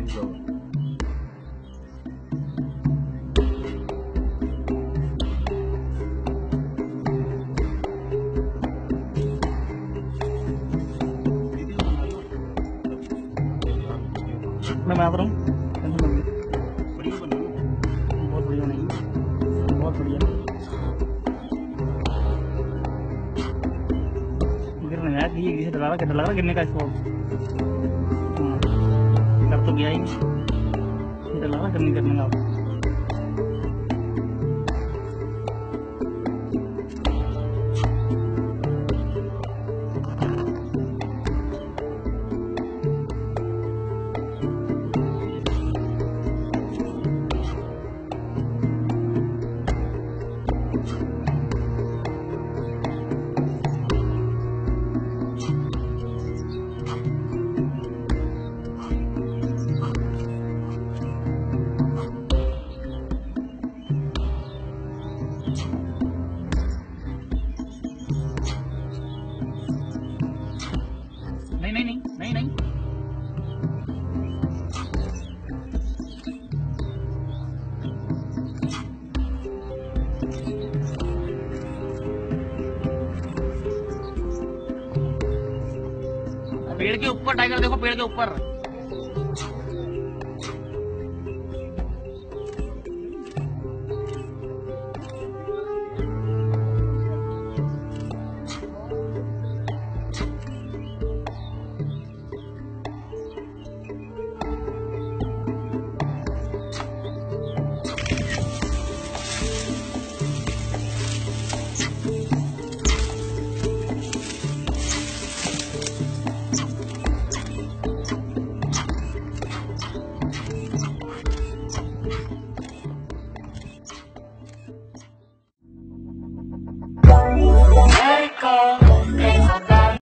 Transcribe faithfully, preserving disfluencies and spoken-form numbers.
Change होगा। मैं बात रहा हूँ, बढ़िया बना, बहुत बढ़िया नहीं, बहुत बढ़िया। गिरने यार, ये किसी डरा रहा, लग रहा गिरने का इसको। हाँ, कर तो गया ही, डर लग रहा गिरने गिरने का। नहीं नहीं नहीं नहीं नहीं पेड़ के ऊपर टाइगर देखो, पेड़ के ऊपर।